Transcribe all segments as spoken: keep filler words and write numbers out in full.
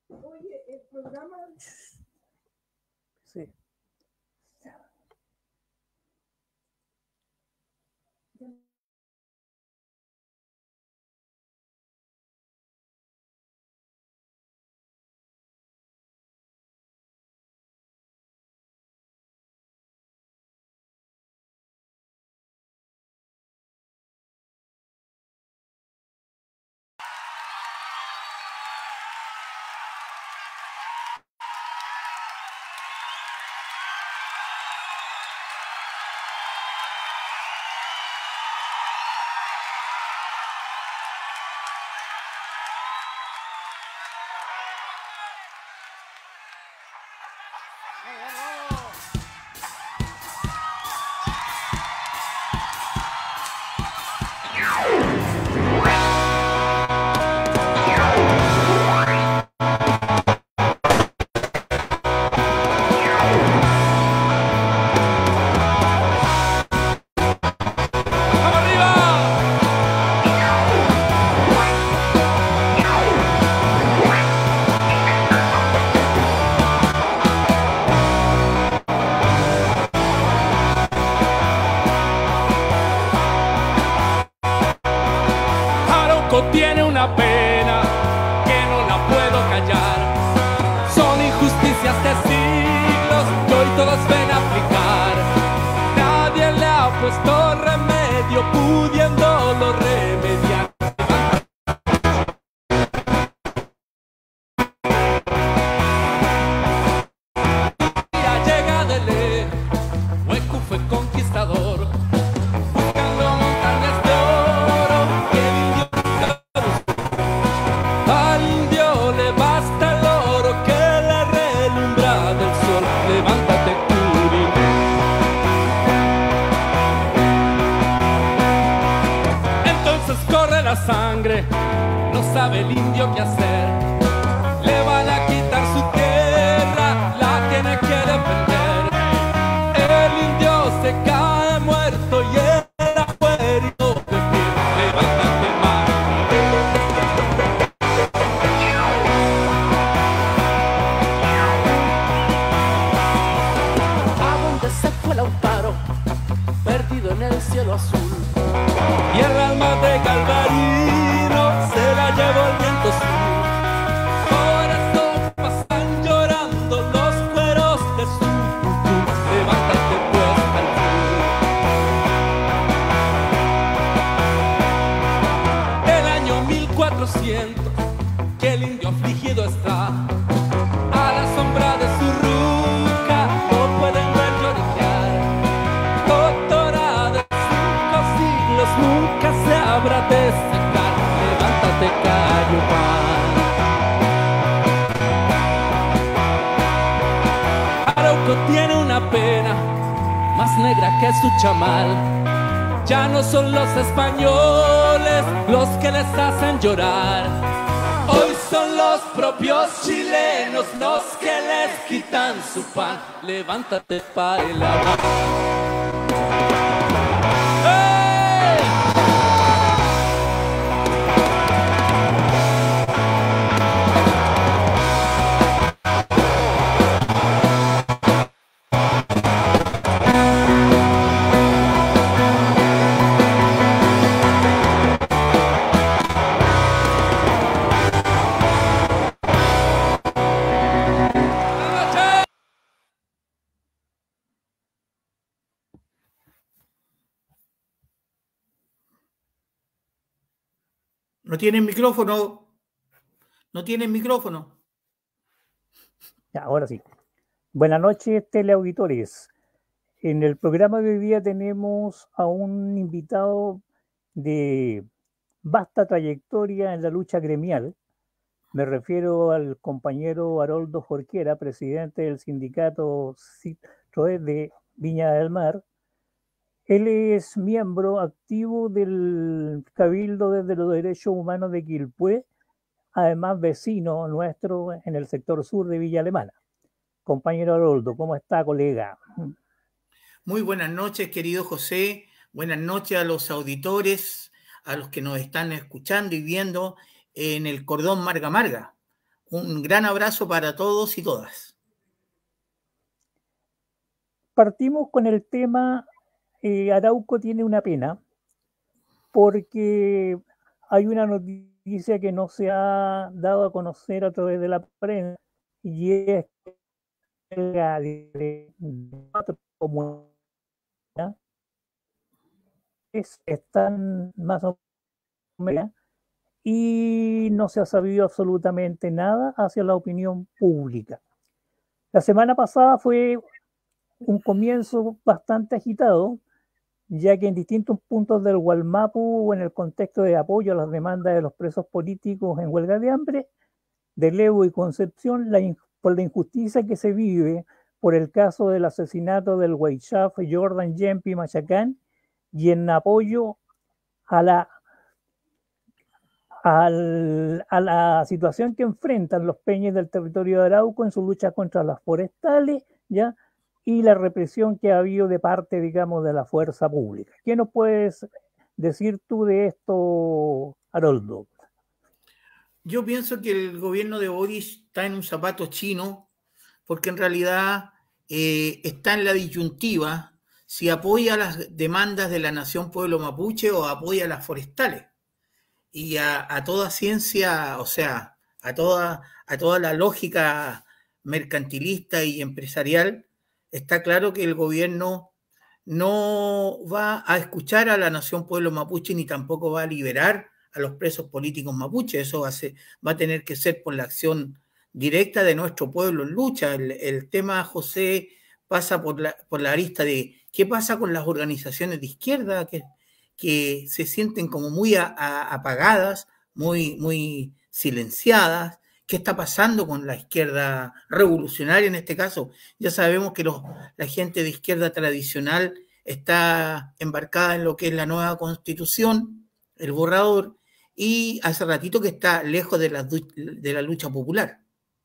Oye, el programa... Sí. Tiene una pena que no la puedo callar. Son injusticias de siglos que hoy todos ven aplicar. Nadie le ha puesto remedio pudiéndolo remediar. Ya llega de ley, Hueco fue conquistador. Sangre, no sabe el indio qué hacer. Le van a quitar su tierra, la tiene que defender. El indio se cae muerto y el abuelo de pie. Levántate, mar. ¿A dónde se fue Lautaro? Perdido en el cielo azul. Y el alma de Galvarino se la llevó el viento sur. Por eso pasan llorando los cueros de su futuro. Levántate pues al sur. El año mil cuatrocientos, que el indio afligido está. A la sombra de su ruca no pueden ver lloriquear. Doctora de cinco siglos nunca se habrá de sacar. Levántate, Cayopán. Arauco tiene una pena más negra que su chamal. Ya no son los españoles los que les hacen llorar. Hoy son los propios chilenos los que les quitan su pan. Levántate para el agua. No tienen micrófono. No tienen micrófono. Ya, ahora sí. Buenas noches, teleauditores. En el programa de hoy día tenemos a un invitado de vasta trayectoria en la lucha gremial. Me refiero al compañero Haroldo Jorquera, presidente del sindicato Citroën de Viña del Mar. Él es miembro activo del Cabildo desde los Derechos Humanos de Quilpué, además vecino nuestro en el sector sur de Villa Alemana. Compañero Haroldo, ¿cómo está, colega? Muy buenas noches, querido José. Buenas noches a los auditores, a los que nos están escuchando y viendo en el Cordón Marga Marga. Un gran abrazo para todos y todas. Partimos con el tema, eh, Arauco tiene una pena, porque hay una noticia que no se ha dado a conocer a través de la prensa, y es que la de cuatro comunidades están más o menos, y no se ha sabido absolutamente nada hacia la opinión pública. La semana pasada fue un comienzo bastante agitado, ya que en distintos puntos del Gualmapu, en el contexto de apoyo a las demandas de los presos políticos en huelga de hambre, de Leu y Concepción, la, por la injusticia que se vive por el caso del asesinato del Weichaf Jordan Yempi Machacán, y en apoyo a la, al, a la situación que enfrentan los peñes del territorio de Arauco en su lucha contra las forestales, ¿ya?, y la represión que ha habido de parte, digamos, de la fuerza pública. ¿Qué nos puedes decir tú de esto, Haroldo? Yo pienso que el gobierno de Boris está en un zapato chino, porque en realidad eh, está en la disyuntiva si apoya las demandas de la nación pueblo mapuche o apoya las forestales. Y a, a toda ciencia, o sea, a toda, a toda la lógica mercantilista y empresarial, está claro que el gobierno no va a escuchar a la nación pueblo mapuche ni tampoco va a liberar a los presos políticos mapuche. Eso va a, ser, va a tener que ser por la acción directa de nuestro pueblo en lucha. El, el tema, José, pasa por la, por la arista de qué pasa con las organizaciones de izquierda que, que se sienten como muy a, a, apagadas, muy, muy silenciadas. ¿Qué está pasando con la izquierda revolucionaria en este caso? Ya sabemos que los, la gente de izquierda tradicional está embarcada en lo que es la nueva constitución, el borrador, y hace ratito que está lejos de la, de la lucha popular.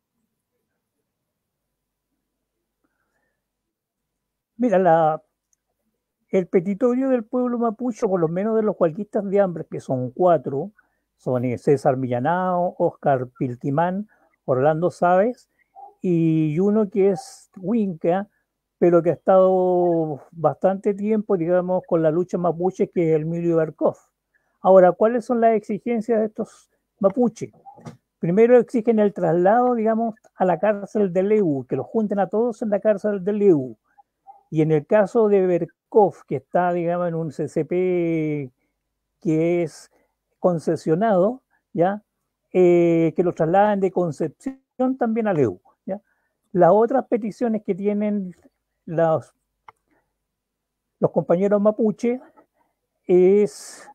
Mira, la, el petitorio del pueblo mapuche, por lo menos de los huelguistas de hambre, que son cuatro, son César Millanao, Oscar Pilquimán, Orlando Sáez, y uno que es Huinca, pero que ha estado bastante tiempo, digamos, con la lucha mapuche, que es Emilio Berkov. Ahora, ¿cuáles son las exigencias de estos mapuches? Primero exigen el traslado, digamos, a la cárcel de Leu, que los junten a todos en la cárcel de Leu. Y en el caso de Berkov, que está, digamos, en un C C P que es concesionado, ¿ya?, eh, que lo trasladan de Concepción también a Leu, ¿ya? Las otras peticiones que tienen los, los compañeros mapuche es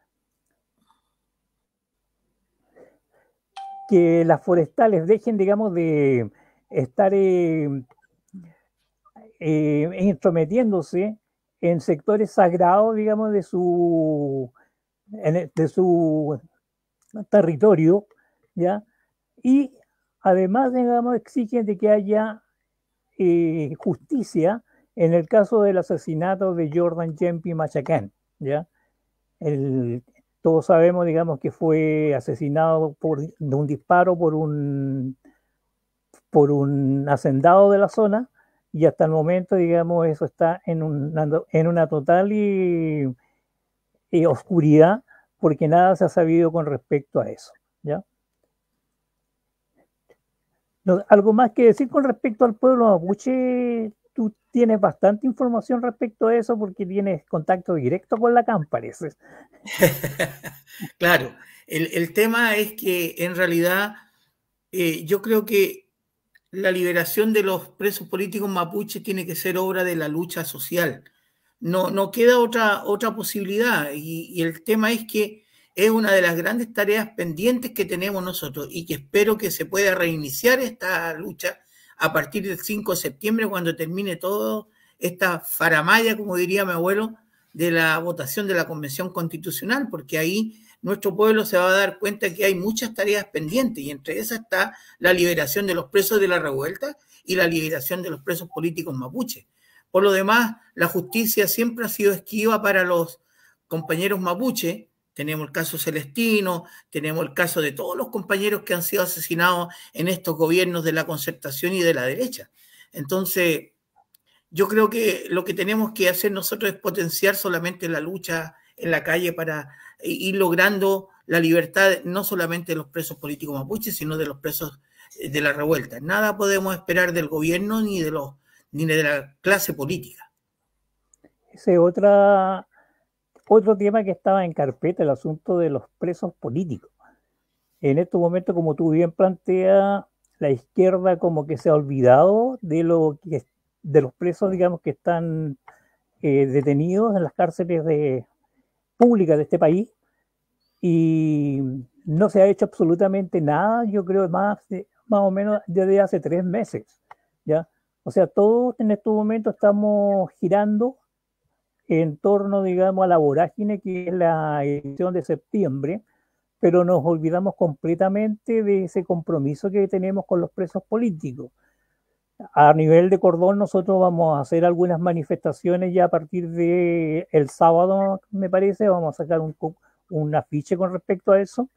que las forestales dejen, digamos, de estar eh, eh, intrometiéndose en sectores sagrados, digamos, de su, de su territorio, ¿ya? Y además, digamos, exigen de que haya eh, justicia en el caso del asesinato de Jordan Yempi Machacán, ¿ya? El, todos sabemos, digamos, que fue asesinado por, de un disparo por un, por un hacendado de la zona, y hasta el momento, digamos, eso está en una, en una total y, y oscuridad, porque nada se ha sabido con respecto a eso, ¿ya? No, ¿algo más que decir con respecto al pueblo mapuche? Tú tienes bastante información respecto a eso porque tienes contacto directo con la C A M, parece. Claro, el, el tema es que en realidad eh, yo creo que la liberación de los presos políticos mapuches tiene que ser obra de la lucha social. No, no queda otra, otra posibilidad, y, y el tema es que es una de las grandes tareas pendientes que tenemos nosotros y que espero que se pueda reiniciar esta lucha a partir del cinco de septiembre, cuando termine toda esta faramalla, como diría mi abuelo, de la votación de la Convención Constitucional, porque ahí nuestro pueblo se va a dar cuenta que hay muchas tareas pendientes, y entre esas está la liberación de los presos de la revuelta y la liberación de los presos políticos mapuches. Por lo demás, la justicia siempre ha sido esquiva para los compañeros mapuche, tenemos el caso Celestino, tenemos el caso de todos los compañeros que han sido asesinados en estos gobiernos de la concertación y de la derecha. Entonces, yo creo que lo que tenemos que hacer nosotros es potenciar solamente la lucha en la calle para ir logrando la libertad no solamente de los presos políticos mapuches, sino de los presos de la revuelta. Nada podemos esperar del gobierno ni de los ni de la clase política. Ese otra, otro tema que estaba en carpeta, el asunto de los presos políticos. En estos momentos, como tú bien planteas, la izquierda como que se ha olvidado de, lo que, de los presos, digamos, que están eh, detenidos en las cárceles de, públicas de este país, y no se ha hecho absolutamente nada, yo creo, más, de, más o menos desde hace tres meses, ¿ya? O sea, todos en estos momentos estamos girando en torno, digamos, a la vorágine que es la elección de septiembre, pero nos olvidamos completamente de ese compromiso que tenemos con los presos políticos. A nivel de Cordón, nosotros vamos a hacer algunas manifestaciones ya a partir de el sábado, me parece, vamos a sacar un, un afiche con respecto a eso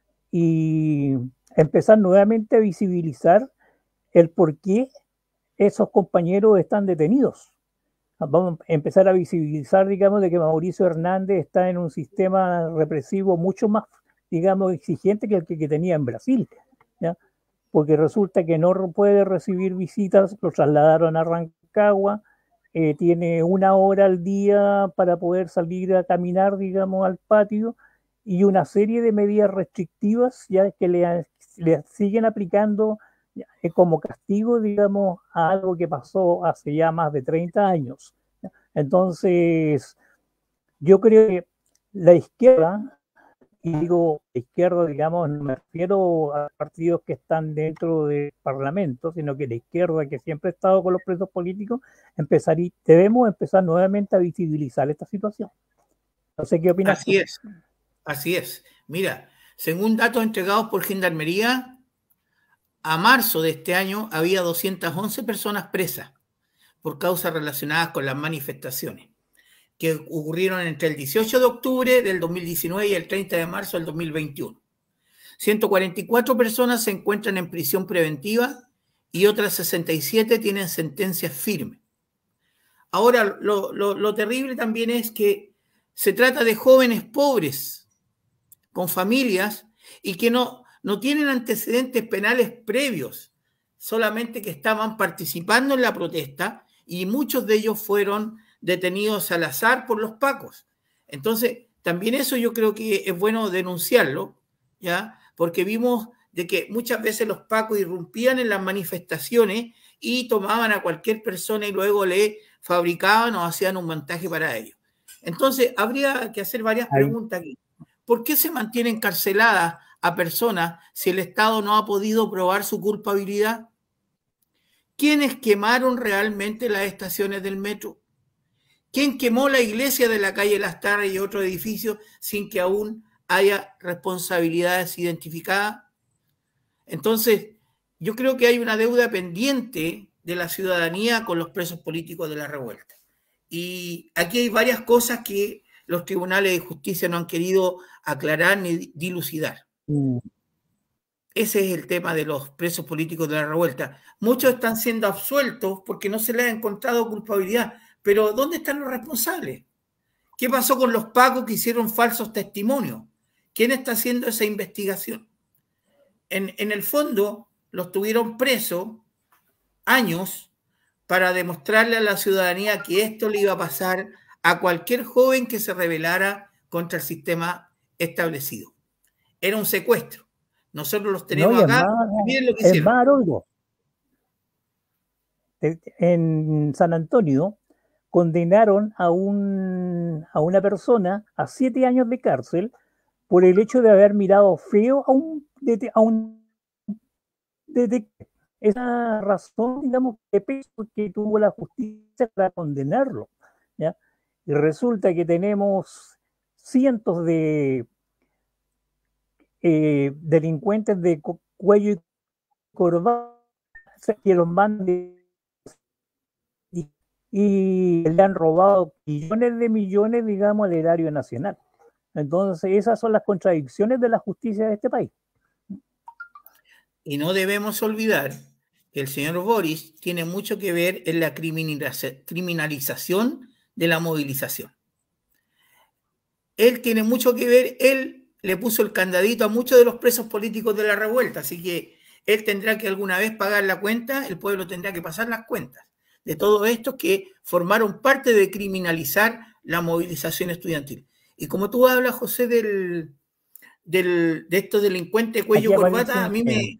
y empezar nuevamente a visibilizar el por qué esos compañeros están detenidos. Vamos a empezar a visibilizar, digamos, de que Mauricio Hernández está en un sistema represivo mucho más, digamos, exigente que el que, que tenía en Brasil, ¿ya? Porque resulta que no puede recibir visitas, lo trasladaron a Rancagua, eh, tiene una hora al día para poder salir a caminar, digamos, al patio, y una serie de medidas restrictivas ya que le, le siguen aplicando eh, como castigo, digamos, a algo que pasó hace ya más de treinta años. Entonces, yo creo que la izquierda, y digo izquierda, digamos, no me refiero a partidos que están dentro del Parlamento, sino que la izquierda, que siempre ha estado con los presos políticos, empezar y debemos empezar nuevamente a visibilizar esta situación. No sé qué opinas. Así tú. es, así es. Mira, según datos entregados por Gendarmería, a marzo de este año había doscientas once personas presas por causas relacionadas con las manifestaciones que ocurrieron entre el dieciocho de octubre del dos mil diecinueve y el treinta de marzo del dos mil veintiuno. ciento cuarenta y cuatro personas se encuentran en prisión preventiva y otras sesenta y siete tienen sentencias firmes. Ahora, lo, lo, lo terrible también es que se trata de jóvenes pobres, con familias, y que no, no tienen antecedentes penales previos, solamente que estaban participando en la protesta y muchos de ellos fueron detenidos al azar por los pacos. Entonces, también eso yo creo que es bueno denunciarlo, ¿ya? Porque vimos de que muchas veces los pacos irrumpían en las manifestaciones y tomaban a cualquier persona y luego le fabricaban o hacían un montaje para ellos. Entonces, habría que hacer varias preguntas aquí. ¿Por qué se mantiene encarceladas a personas si el Estado no ha podido probar su culpabilidad? ¿Quiénes quemaron realmente las estaciones del metro? ¿Quién quemó la iglesia de la calle Las Tarras y otro edificio sin que aún haya responsabilidades identificadas? Entonces, yo creo que hay una deuda pendiente de la ciudadanía con los presos políticos de la revuelta. Y aquí hay varias cosas que los tribunales de justicia no han querido aclarar ni dilucidar. Mm. Ese es el tema de los presos políticos de la revuelta. Muchos están siendo absueltos porque no se les ha encontrado culpabilidad. Pero ¿dónde están los responsables? ¿Qué pasó con los pacos que hicieron falsos testimonios? ¿Quién está haciendo esa investigación? En, en el fondo, los tuvieron presos años para demostrarle a la ciudadanía que esto le iba a pasar a cualquier joven que se rebelara contra el sistema establecido. Era un secuestro. Nosotros los tenemos no, acá. Más, miren lo que hicieron. Es más, Aroldo. En San Antonio condenaron a, un, a una persona a siete años de cárcel por el hecho de haber mirado feo a un a un detective. Esa razón, digamos, de peso que tuvo la justicia para condenarlo, ¿ya? Y resulta que tenemos cientos de eh, delincuentes de cuello y corbata que los mandan y le han robado millones de millones, digamos, al erario nacional. Entonces, esas son las contradicciones de la justicia de este país. Y no debemos olvidar que el señor Boris tiene mucho que ver en la criminalización de la movilización. Él tiene mucho que ver, él le puso el candadito a muchos de los presos políticos de la revuelta, así que él tendrá que alguna vez pagar la cuenta, el pueblo tendrá que pasar las cuentas de todos estos que formaron parte de criminalizar la movilización estudiantil. Y como tú hablas, José, del, del, de estos delincuentes cuello corbata, a mí me,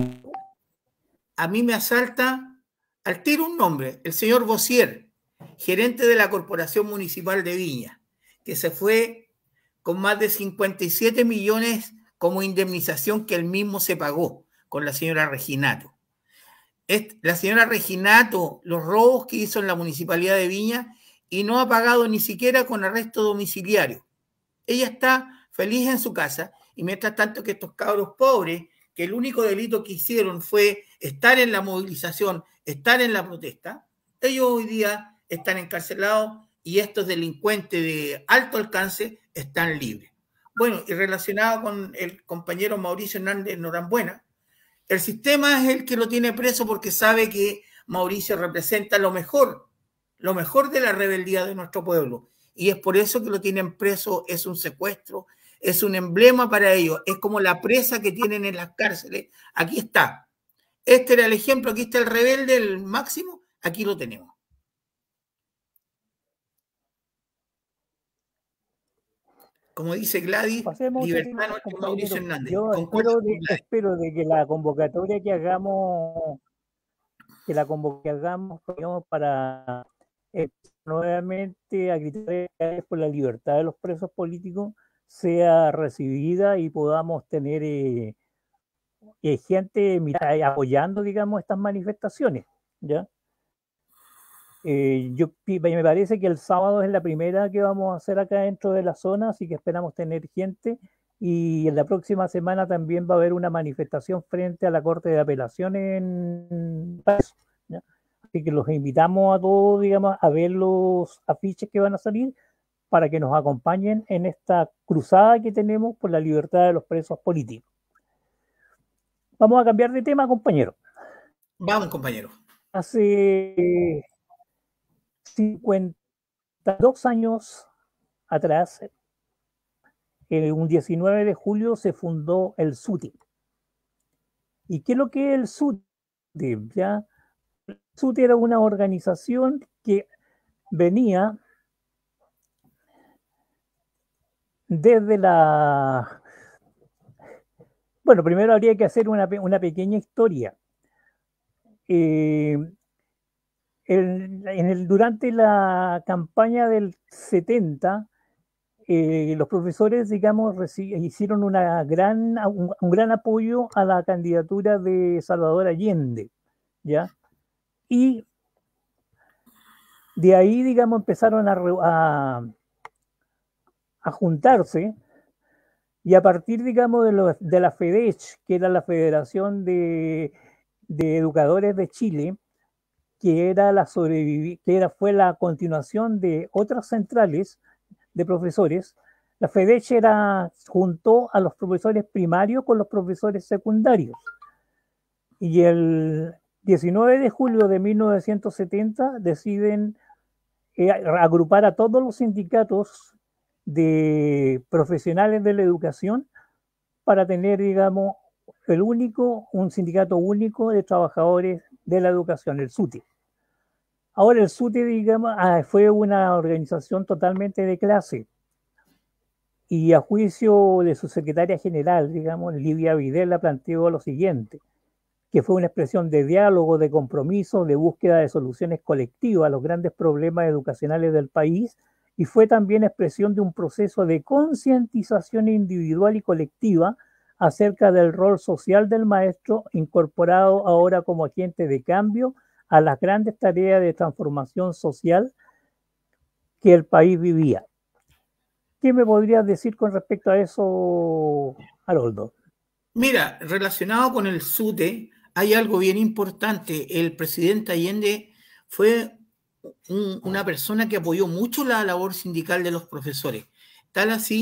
a mí me asalta al tiro un nombre, el señor Bossier, gerente de la Corporación Municipal de Viña, que se fue con más de cincuenta y siete millones como indemnización que él mismo se pagó con la señora Reginato. La señora Reginato, los robos que hizo en la Municipalidad de Viña y no ha pagado ni siquiera con arresto domiciliario. Ella está feliz en su casa y mientras tanto que estos cabros pobres, que el único delito que hicieron fue estar en la movilización, estar en la protesta, ellos hoy día están encarcelados y estos delincuentes de alto alcance están libres. Bueno, y relacionado con el compañero Mauricio Hernández Norambuena, el sistema es el que lo tiene preso porque sabe que Mauricio representa lo mejor, lo mejor de la rebeldía de nuestro pueblo. Y es por eso que lo tienen preso, es un secuestro, es un emblema para ellos, es como la presa que tienen en las cárceles. Aquí está. Este era el ejemplo, aquí está el rebelde, el máximo, aquí lo tenemos. Como dice Gladys, libertad no, Mauricio Hernández. Yo espero de, espero de que la convocatoria que hagamos, que la convocatoria que hagamos digamos, para eh, nuevamente a gritar por la libertad de los presos políticos sea recibida y podamos tener eh, eh, gente mira, apoyando, digamos, estas manifestaciones, ¿ya? Eh, yo, me parece que el sábado es la primera que vamos a hacer acá dentro de la zona, así que esperamos tener gente y en la próxima semana también va a haber una manifestación frente a la Corte de Apelación en Paso, ¿ya? Así que los invitamos a todos, digamos, a ver los afiches que van a salir para que nos acompañen en esta cruzada que tenemos por la libertad de los presos políticos. Vamos a cambiar de tema, compañero. Vamos, compañero. Hace cincuenta y dos años atrás, eh, un diecinueve de julio, se fundó el SUTE. ¿Y qué es lo que es el SUTE? ¿Ya? El SUTE era una organización que venía desde la... Bueno, primero habría que hacer una, una pequeña historia. Eh, el, en el, durante la campaña del setenta, eh, los profesores, digamos, hicieron una gran, un, un gran apoyo a la candidatura de Salvador Allende, ¿ya? Y de ahí, digamos, empezaron a, a, a juntarse y a partir, digamos, de, lo, de la FEDECH, que era la Federación de, de Educadores de Chile, que era la sobrevivi que era, fue la continuación de otras centrales de profesores, la FEDECH era, juntó a los profesores primarios con los profesores secundarios. Y el diecinueve de julio de mil novecientos setenta deciden eh, agrupar a todos los sindicatos de profesionales de la educación para tener, digamos, el único, un sindicato único de trabajadores de la educación, el SUTE. Ahora el SUTE, digamos, fue una organización totalmente de clase y a juicio de su secretaria general, digamos, Livia Videla, planteó lo siguiente, que fue una expresión de diálogo, de compromiso, de búsqueda de soluciones colectivas a los grandes problemas educacionales del país y fue también expresión de un proceso de concientización individual y colectiva acerca del rol social del maestro, incorporado ahora como agente de cambio a las grandes tareas de transformación social que el país vivía. ¿Qué me podrías decir con respecto a eso, Haroldo? Mira, relacionado con el SUTE, hay algo bien importante. El presidente Allende fue un, una persona que apoyó mucho la labor sindical de los profesores. Tal así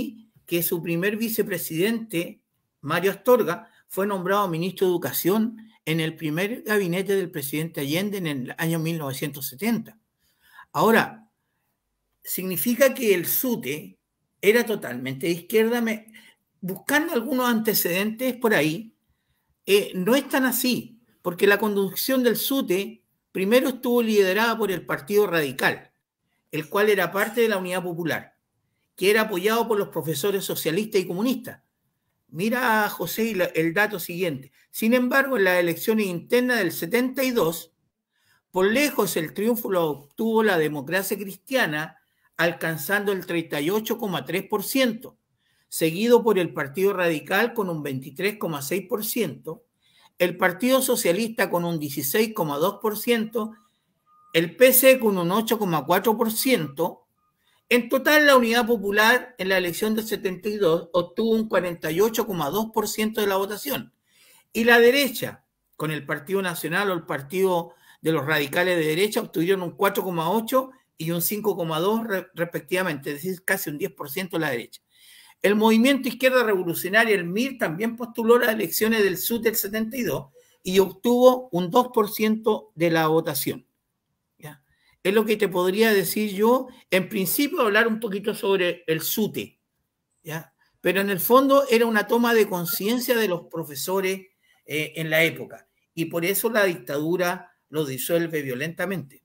que su primer vicepresidente, Mario Astorga, fue nombrado ministro de Educación en el primer gabinete del presidente Allende en el año mil novecientos setenta. Ahora, significa que el SUTE era totalmente de izquierda. Me, buscando algunos antecedentes por ahí, eh, no es tan así, porque la conducción del SUTE primero estuvo liderada por el Partido Radical, el cual era parte de la Unidad Popular, que era apoyado por los profesores socialistas y comunistas. Mira, José, el dato siguiente. Sin embargo, en las elecciones internas del setenta y dos, por lejos el triunfo lo obtuvo la democracia cristiana, alcanzando el treinta y ocho coma tres por ciento, seguido por el Partido Radical con un veintitrés coma seis por ciento, el Partido Socialista con un dieciséis coma dos por ciento, el P C con un ocho coma cuatro por ciento. En total, la Unidad Popular en la elección del setenta y dos obtuvo un cuarenta y ocho coma dos por ciento de la votación. Y la derecha, con el Partido Nacional o el Partido de los Radicales de Derecha, obtuvieron un cuatro coma ocho por ciento y un cinco coma dos por ciento respectivamente, es decir, casi un diez por ciento de la derecha. El Movimiento Izquierda Revolucionaria, el M I R, también postuló las elecciones del SUTE del setenta y dos y obtuvo un dos por ciento de la votación. Es lo que te podría decir yo. En principio, hablar un poquito sobre el SUTE, ¿ya? Pero en el fondo era una toma de conciencia de los profesores eh, en la época. Y por eso la dictadura lo disuelve violentamente.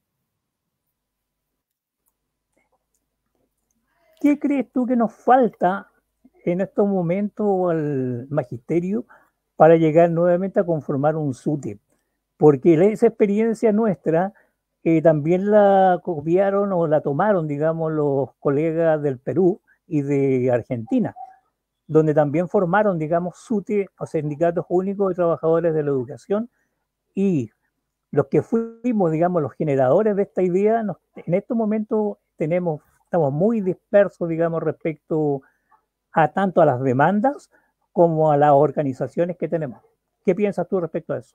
¿Qué crees tú que nos falta en estos momentos al magisterio para llegar nuevamente a conformar un SUTE? Porque esa experiencia nuestra... Eh, también la copiaron o la tomaron, digamos, los colegas del Perú y de Argentina, donde también formaron, digamos, SUTE, o sindicatos únicos de trabajadores de la educación, y los que fuimos, digamos, los generadores de esta idea, nos, en estos momentos tenemos, estamos muy dispersos, digamos, respecto a tanto a las demandas como a las organizaciones que tenemos. ¿Qué piensas tú respecto a eso?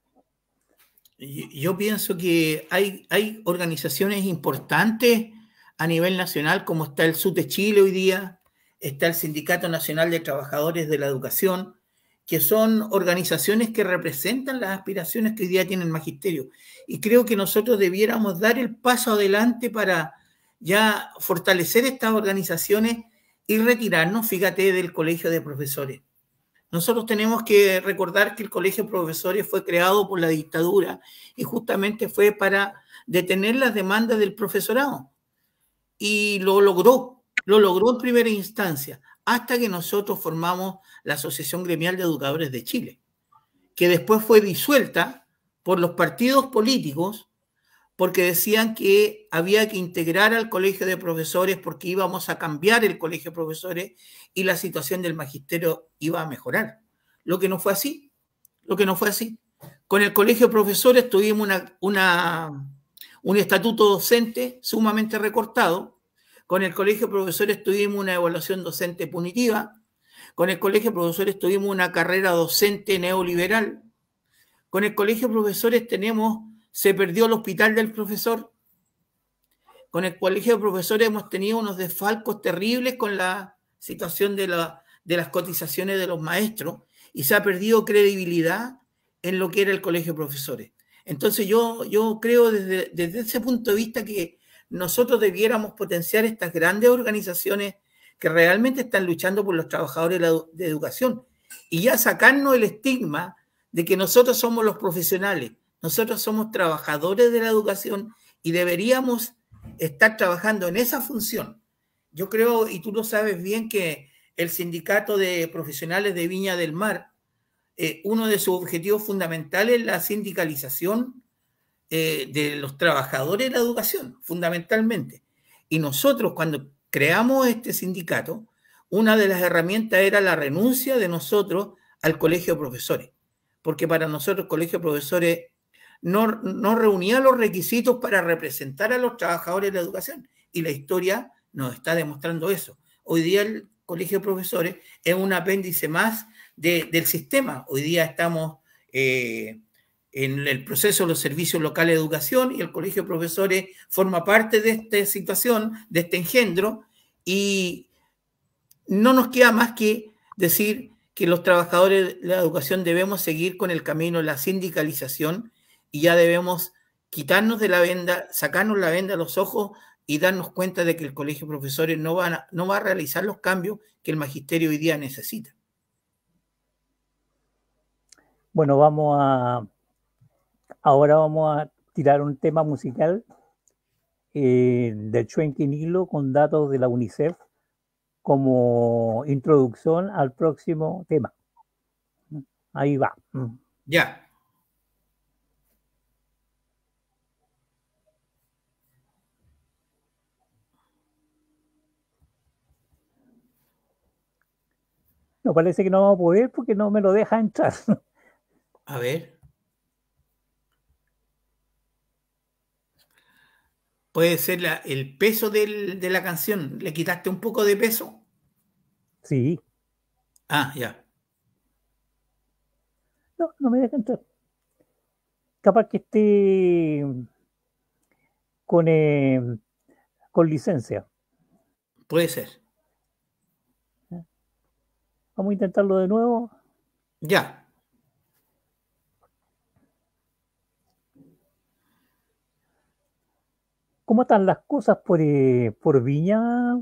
Yo pienso que hay, hay organizaciones importantes a nivel nacional, como está el SUTE Chile hoy día, está el Sindicato Nacional de Trabajadores de la Educación, que son organizaciones que representan las aspiraciones que hoy día tiene el magisterio. Y creo que nosotros debiéramos dar el paso adelante para ya fortalecer estas organizaciones y retirarnos, fíjate, del Colegio de Profesores. Nosotros tenemos que recordar que el Colegio de Profesores fue creado por la dictadura y justamente fue para detener las demandas del profesorado. Y lo logró, lo logró en primera instancia, hasta que nosotros formamos la Asociación Gremial de Educadores de Chile, que después fue disuelta por los partidos políticos porque decían que había que integrar al Colegio de Profesores porque íbamos a cambiar el Colegio de Profesores y la situación del magisterio iba a mejorar. Lo que no fue así, lo que no fue así. Con el Colegio de Profesores tuvimos una, una, un estatuto docente sumamente recortado. Con el Colegio de Profesores tuvimos una evaluación docente punitiva. Con el Colegio de Profesores tuvimos una carrera docente neoliberal. Con el Colegio de Profesores tenemos... Se perdió el hospital del profesor. Con el Colegio de Profesores hemos tenido unos desfalcos terribles con la situación de, la, de las cotizaciones de los maestros y se ha perdido credibilidad en lo que era el Colegio de Profesores. Entonces yo, yo creo desde, desde ese punto de vista que nosotros debiéramos potenciar estas grandes organizaciones que realmente están luchando por los trabajadores de, la, de educación y ya sacarnos el estigma de que nosotros somos los profesionales. Nosotros somos trabajadores de la educación y deberíamos estar trabajando en esa función. Yo creo, y tú lo sabes bien, que el Sindicato de Profesionales de Viña del Mar, eh, uno de sus objetivos fundamentales es la sindicalización eh, de los trabajadores de la educación, fundamentalmente. Y nosotros, cuando creamos este sindicato, una de las herramientas era la renuncia de nosotros al Colegio de Profesores, porque para nosotros el Colegio de Profesores No, no reunía los requisitos para representar a los trabajadores de la educación. Y la historia nos está demostrando eso. Hoy día el Colegio de Profesores es un apéndice más de, del sistema. Hoy día estamos eh, en el proceso de los servicios locales de educación y el Colegio de Profesores forma parte de esta situación, de este engendro, y no nos queda más que decir que los trabajadores de la educación debemos seguir con el camino de la sindicalización y ya debemos quitarnos de la venda, sacarnos la venda a los ojos y darnos cuenta de que el colegio de profesores no, van a, no va a realizar los cambios que el magisterio hoy día necesita. Bueno, vamos a... Ahora vamos a tirar un tema musical eh, del Chuenquinilo con datos de la UNICEF como introducción al próximo tema. Ahí va. Ya. No, parece que no vamos a poder porque no me lo deja entrar. A ver. Puede ser la, el peso del, de la canción. ¿Le quitaste un poco de peso? Sí. Ah, ya. No, no me deja entrar. Capaz que esté con, eh, con licencia. Puede ser. Vamos a intentarlo de nuevo. Ya. ¿Cómo están las cosas por, eh, por Viña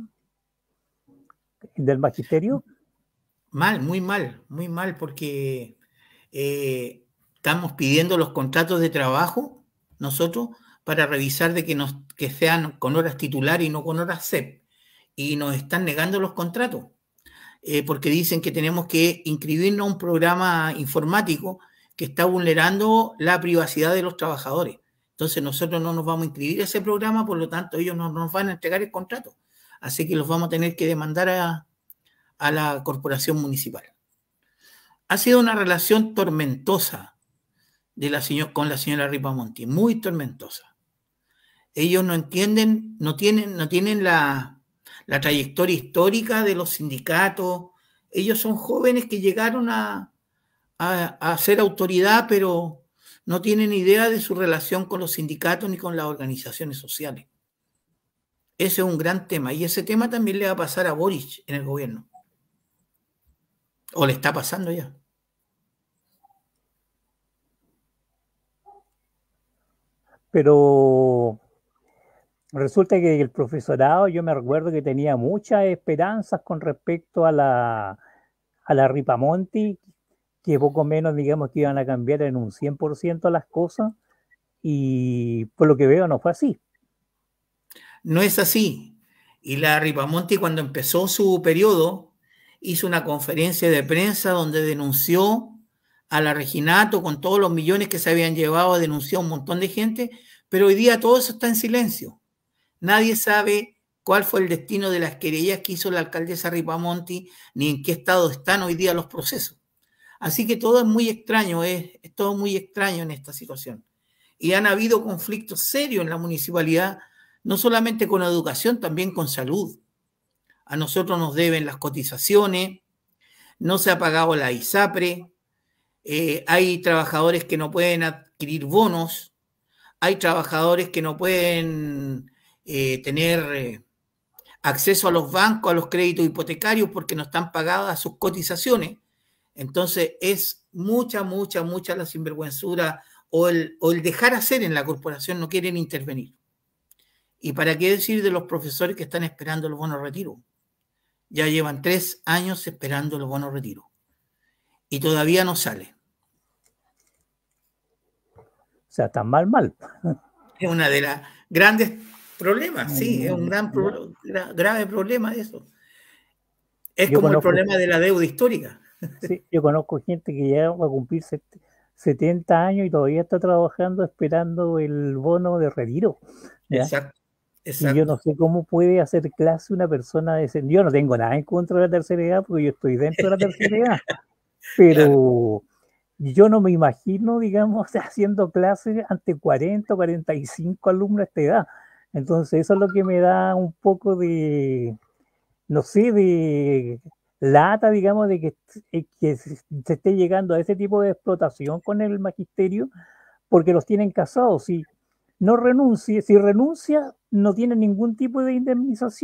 del magisterio? Mal, muy mal, muy mal, porque eh, estamos pidiendo los contratos de trabajo nosotros para revisar de que, nos, que sean con horas titular y no con horas C E P. Y nos están negando los contratos, eh, porque dicen que tenemos que inscribirnos a un programa informático que está vulnerando la privacidad de los trabajadores. Entonces nosotros no nos vamos a inscribir a ese programa, por lo tanto ellos no nos van a entregar el contrato. Así que los vamos a tener que demandar a, a la corporación municipal. Ha sido una relación tormentosa de la señor, con la señora Ripamonti, muy tormentosa. Ellos no entienden, no tienen, no tienen la, la trayectoria histórica de los sindicatos. Ellos son jóvenes que llegaron a, a, a ser autoridad, pero no tienen idea de su relación con los sindicatos ni con las organizaciones sociales. Ese es un gran tema, y ese tema también le va a pasar a Boric en el gobierno. ¿O le está pasando ya? Pero resulta que el profesorado, yo me recuerdo que tenía muchas esperanzas con respecto a la, a la Ripamonti, que poco menos, digamos, que iban a cambiar en un cien por ciento las cosas, y por lo que veo no fue así. No es así. Y la Ripamonti, cuando empezó su periodo, hizo una conferencia de prensa donde denunció a la Reginato con todos los millones que se habían llevado, denunció a un montón de gente, pero hoy día todo eso está en silencio. Nadie sabe cuál fue el destino de las querellas que hizo la alcaldesa Ripamonti, ni en qué estado están hoy día los procesos. Así que todo es muy extraño, es, es todo muy extraño en esta situación. Y han habido conflictos serios en la municipalidad, no solamente con educación, también con salud. A nosotros nos deben las cotizaciones, no se ha pagado la ISAPRE, eh, hay trabajadores que no pueden adquirir bonos, hay trabajadores que no pueden eh, tener eh, acceso a los bancos, a los créditos hipotecarios porque no están pagadas sus cotizaciones. Entonces es mucha, mucha, mucha la sinvergüenzura o el, o el dejar hacer en la corporación, no quieren intervenir. ¿Y para qué decir de los profesores que están esperando los bonos retiro? Ya llevan tres años esperando los bonos retiro y todavía no sale. O sea, tan mal, mal. Es una de las grandes problemas, sí, es un gran pro, gra, grave problema eso. Es yo como conozco, el problema de la deuda histórica. Sí, yo conozco gente que ya va a cumplir setenta años y todavía está trabajando esperando el bono de retiro. ¿Ya? Exacto. Exacto. Y yo no sé cómo puede hacer clase una persona de ese... Yo no tengo nada en contra de la tercera edad porque yo estoy dentro de la tercera edad. Pero claro, yo no me imagino, digamos, haciendo clases ante cuarenta o cuarenta y cinco alumnos a esta edad. Entonces eso es lo que me da un poco de, no sé, de lata, digamos, de que, que se esté llegando a ese tipo de explotación con el magisterio porque los tienen casados. Si no renuncie, si renuncia, no tiene ningún tipo de indemnización,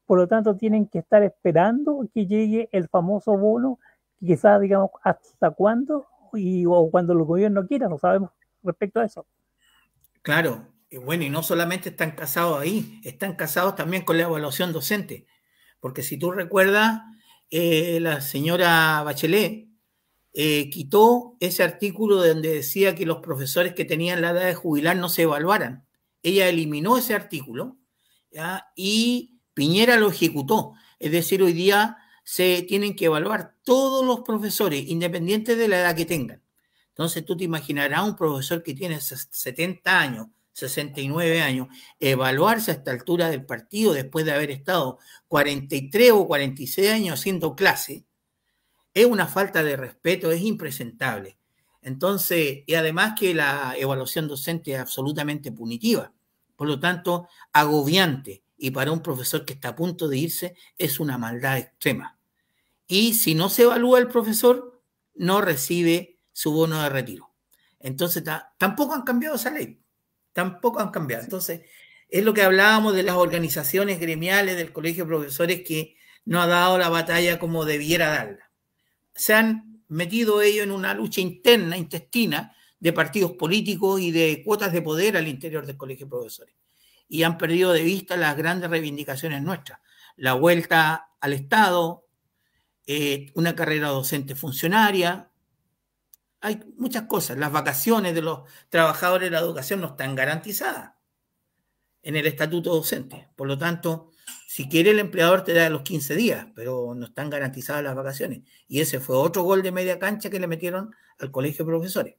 por lo tanto tienen que estar esperando que llegue el famoso bono, quizás digamos hasta cuándo y o cuando el gobierno quiera, no sabemos respecto a eso. Claro, y bueno, y no solamente están casados ahí, están casados también con la evaluación docente, porque si tú recuerdas, eh, la señora Bachelet eh, quitó ese artículo donde decía que los profesores que tenían la edad de jubilar no se evaluaran. Ella eliminó ese artículo, ¿ya? Y Piñera lo ejecutó. Es decir, hoy día se tienen que evaluar todos los profesores, independientes de la edad que tengan. Entonces tú te imaginarás un profesor que tiene setenta años, sesenta y nueve años, evaluarse a esta altura del partido después de haber estado cuarenta y tres o cuarenta y seis años haciendo clase, es una falta de respeto, es impresentable. Entonces, y además que la evaluación docente es absolutamente punitiva, por lo tanto, agobiante, y para un profesor que está a punto de irse es una maldad extrema. Y si no se evalúa el profesor, no recibe su bono de retiro. Entonces, tampoco han cambiado esa ley, tampoco han cambiado. Entonces, es lo que hablábamos de las organizaciones gremiales del Colegio de Profesores que no ha dado la batalla como debiera darla. Se han metido ellos en una lucha interna, intestina, de partidos políticos y de cuotas de poder al interior del Colegio de Profesores. Y han perdido de vista las grandes reivindicaciones nuestras. La vuelta al Estado, eh, una carrera docente funcionaria. Hay muchas cosas. Las vacaciones de los trabajadores de la educación no están garantizadas en el estatuto docente. Por lo tanto, si quiere el empleador te da los quince días, pero no están garantizadas las vacaciones. Y ese fue otro gol de media cancha que le metieron al Colegio de Profesores.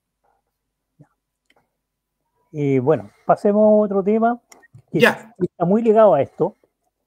Y bueno, pasemos a otro tema que ya. está muy ligado a esto,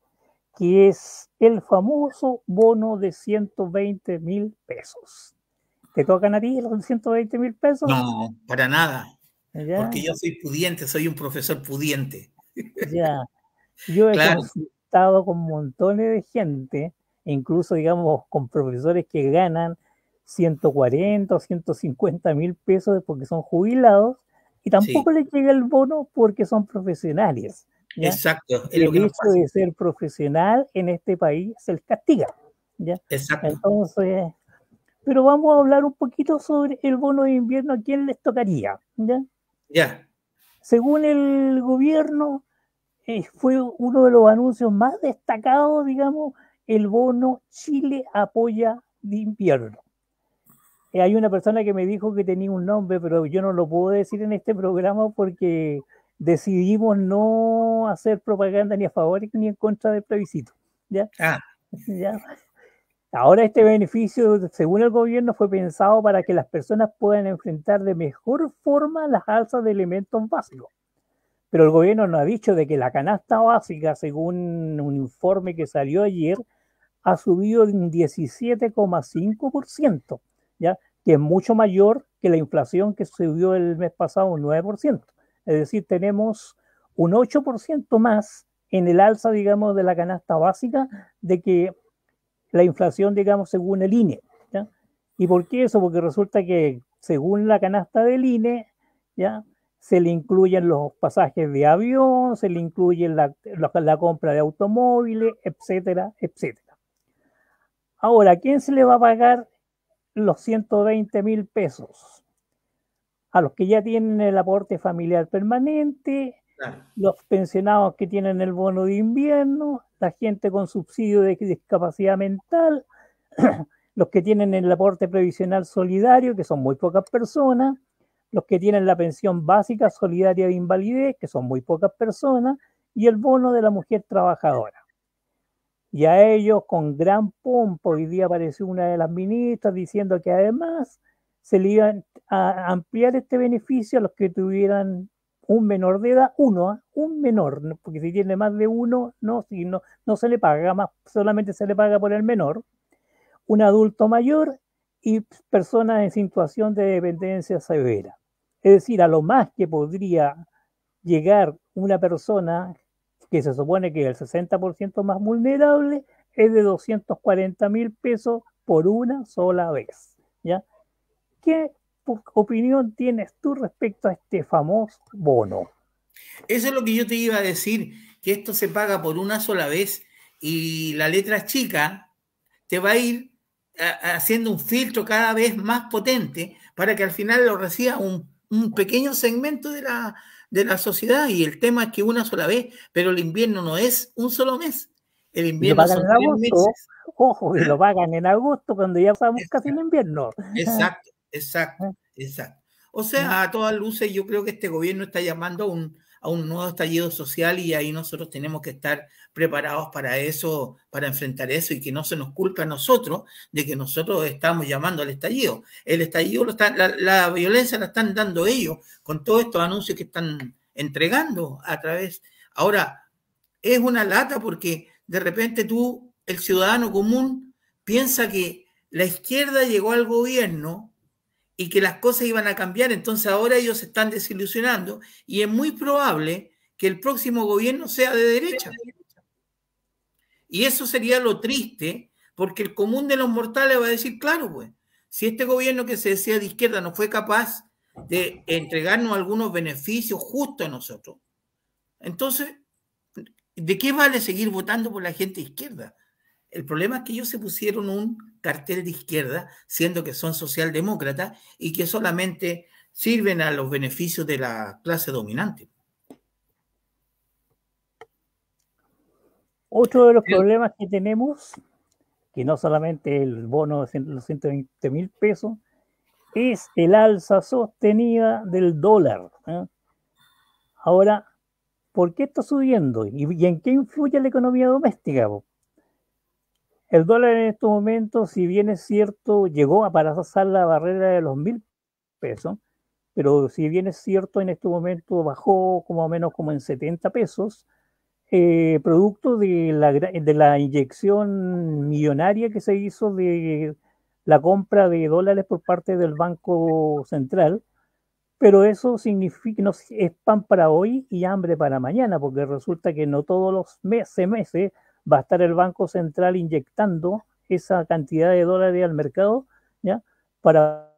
que es el famoso bono de ciento veinte mil pesos. ¿Te tocan a ti los ciento veinte mil pesos? No, para nada. ¿Ya? Porque yo soy pudiente, soy un profesor pudiente. Ya. Yo he claro. consultado con montones de gente, incluso, digamos, con profesores que ganan ciento cuarenta o ciento cincuenta mil pesos porque son jubilados y tampoco sí. les llega el bono porque son profesionales. ¿ya? Exacto. Es lo que el hecho de ser profesional en este país se les castiga. ¿ya? Exacto. Entonces, pero vamos a hablar un poquito sobre el bono de invierno, a quién les tocaría. ¿ya? Ya. Según el gobierno, eh, fue uno de los anuncios más destacados, digamos, el bono Chile Apoya de Invierno. Eh, hay una persona que me dijo que tenía un nombre, pero yo no lo puedo decir en este programa porque decidimos no hacer propaganda ni a favor ni en contra del plebiscito. ¿ya? Ah. ¿Ya? Ahora este beneficio, según el gobierno, fue pensado para que las personas puedan enfrentar de mejor forma las alzas de elementos básicos. Pero el gobierno nos ha dicho de que la canasta básica, según un informe que salió ayer, ha subido un diecisiete coma cinco por ciento, ¿ya? Que es mucho mayor que la inflación que subió el mes pasado un nueve por ciento. Es decir, tenemos un ocho por ciento más en el alza, digamos, de la canasta básica de que la inflación, digamos, según el I N E. ¿ya? ¿Y por qué eso? Porque resulta que según la canasta del I N E, ¿ya? se le incluyen los pasajes de avión, se le incluye la, la, la compra de automóviles, etcétera, etcétera. Ahora, ¿a quién se le va a pagar los ciento veinte mil pesos? A los que ya tienen el aporte familiar permanente, claro. los pensionados que tienen el bono de invierno, la gente con subsidio de discapacidad mental, los que tienen el aporte previsional solidario, que son muy pocas personas, los que tienen la pensión básica solidaria de invalidez, que son muy pocas personas, y el bono de la mujer trabajadora. Y a ellos, con gran pompa, hoy día apareció una de las ministras diciendo que además se le iban a ampliar este beneficio a los que tuvieran un menor de edad, uno, ¿eh? un menor, porque si tiene más de uno, no, si no, no se le paga más, solamente se le paga por el menor, un adulto mayor y personas en situación de dependencia severa. Es decir, a lo más que podría llegar una persona que se supone que es el sesenta por ciento más vulnerable es de doscientos cuarenta mil pesos por una sola vez. ¿ya? ¿Qué opinión tienes tú respecto a este famoso bono? Eso es lo que yo te iba a decir, que esto se paga por una sola vez y la letra chica te va a ir a, a haciendo un filtro cada vez más potente para que al final lo reciba un, un pequeño segmento de la, de la sociedad. Y el tema es que una sola vez, pero el invierno no es un solo mes. El invierno y lo son pagan en tres agosto, meses. ojo, y lo pagan en agosto cuando ya estamos casi en invierno. Exacto, exacto, exacto. O sea, a todas luces yo creo que este gobierno está llamando a un, a un nuevo estallido social y ahí nosotros tenemos que estar preparados para eso, para enfrentar eso y que no se nos culpe a nosotros de que nosotros estamos llamando al estallido. El estallido, lo está, la, la violencia la están dando ellos con todos estos anuncios que están entregando a través. Ahora, es una lata porque de repente tú, el ciudadano común, piensa que la izquierda llegó al gobierno y que las cosas iban a cambiar, entonces ahora ellos se están desilusionando y es muy probable que el próximo gobierno sea de derecha. Y eso sería lo triste, porque el común de los mortales va a decir, claro, pues, si este gobierno que se decía de izquierda no fue capaz de entregarnos algunos beneficios justos a nosotros, entonces, ¿de qué vale seguir votando por la gente de izquierda? El problema es que ellos se pusieron un cartel de izquierda, siendo que son socialdemócratas y que solamente sirven a los beneficios de la clase dominante. Otro de los Pero, problemas que tenemos, que no solamente el bono de los ciento veinte mil pesos, es el alza sostenida del dólar. ¿eh? Ahora, ¿por qué está subiendo? ¿Y, y en qué influye la economía doméstica? Po? El dólar en estos momentos, si bien es cierto, llegó a pasar la barrera de los mil pesos, pero si bien es cierto, en este momento bajó como o menos como en setenta pesos, eh, producto de la, de la inyección millonaria que se hizo de la compra de dólares por parte del Banco Central, pero eso significa, no, es pan para hoy y hambre para mañana, porque resulta que no todos los meses, meses va a estar el Banco Central inyectando esa cantidad de dólares al mercado, ¿ya? Para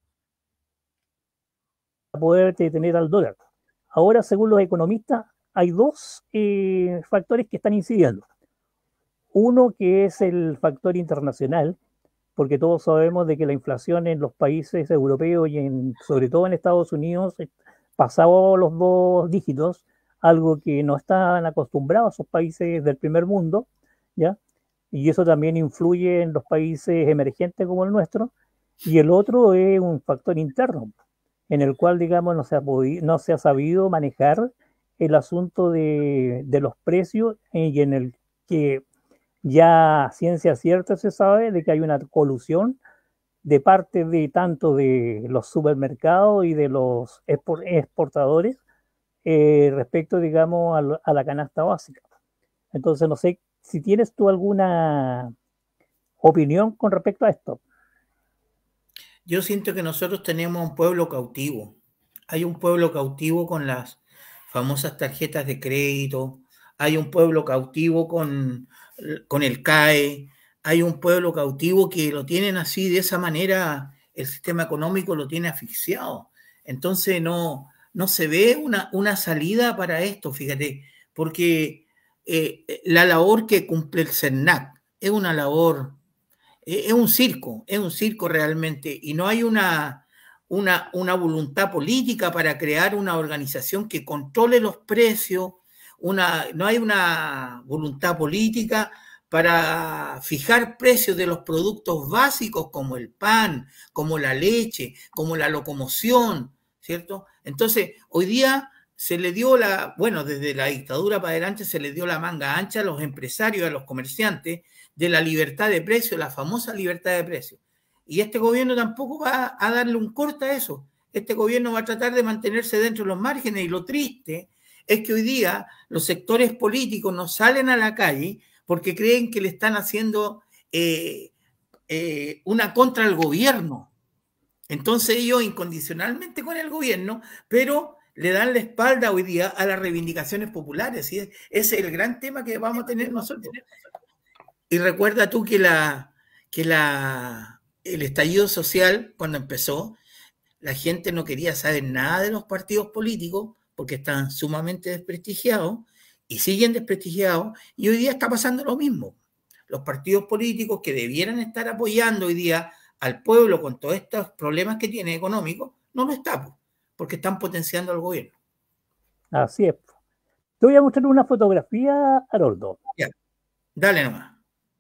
poder detener al dólar. Ahora, según los economistas, hay dos eh, factores que están incidiendo. Uno que es el factor internacional, porque todos sabemos de que la inflación en los países europeos y en, sobre todo en Estados Unidos pasaba los dos dígitos, algo que no están acostumbrados esos países del primer mundo, ¿ya? Y eso también influye en los países emergentes como el nuestro. Y el otro es un factor interno, en el cual, digamos, no se ha, podido, no se ha sabido manejar el asunto de, de los precios y en el que ya ciencia cierta se sabe de que hay una colusión de parte de tanto de los supermercados y de los exportadores eh, respecto, digamos, a, a la canasta básica. Entonces, no sé si tienes tú alguna opinión con respecto a esto. Yo siento que nosotros tenemos un pueblo cautivo. Hay un pueblo cautivo con las famosas tarjetas de crédito, hay un pueblo cautivo con, con el C A E, hay un pueblo cautivo que lo tienen así, de esa manera, el sistema económico lo tiene asfixiado. Entonces no, no se ve una, una salida para esto, fíjate, porque eh, la labor que cumple el CERNAC es una labor, eh, es un circo, es un circo realmente, y no hay una, una, una voluntad política para crear una organización que controle los precios. Una, no hay una voluntad política para fijar precios de los productos básicos como el pan, como la leche, como la locomoción, ¿cierto? Entonces, hoy día se le dio la, bueno, desde la dictadura para adelante se le dio la manga ancha a los empresarios, a los comerciantes, de la libertad de precio, la famosa libertad de precio. Y este gobierno tampoco va a darle un corte a eso. Este gobierno va a tratar de mantenerse dentro de los márgenes, y lo triste es que hoy día los sectores políticos no salen a la calle porque creen que le están haciendo eh, eh, una contra al gobierno. Entonces ellos incondicionalmente con el gobierno, pero le dan la espalda hoy día a las reivindicaciones populares. ¿Sí? Ese es el gran tema que vamos a tener nosotros. Y recuerda tú que, la, que la, el estallido social, cuando empezó, la gente no quería saber nada de los partidos políticos porque estaban sumamente desprestigiados, y siguen desprestigiados, y hoy día está pasando lo mismo. Los partidos políticos que debieran estar apoyando hoy día al pueblo con todos estos problemas que tiene económicos, no lo están, porque están potenciando al gobierno. Así es. Te voy a mostrar una fotografía, Haroldo. Ya, dale nomás.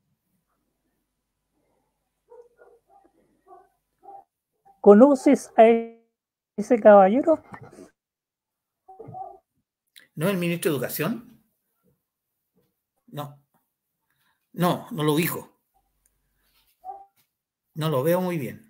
¿Conoces a ese caballero? ¿No es el ministro de Educación? No. No, no lo dijo. No lo veo muy bien.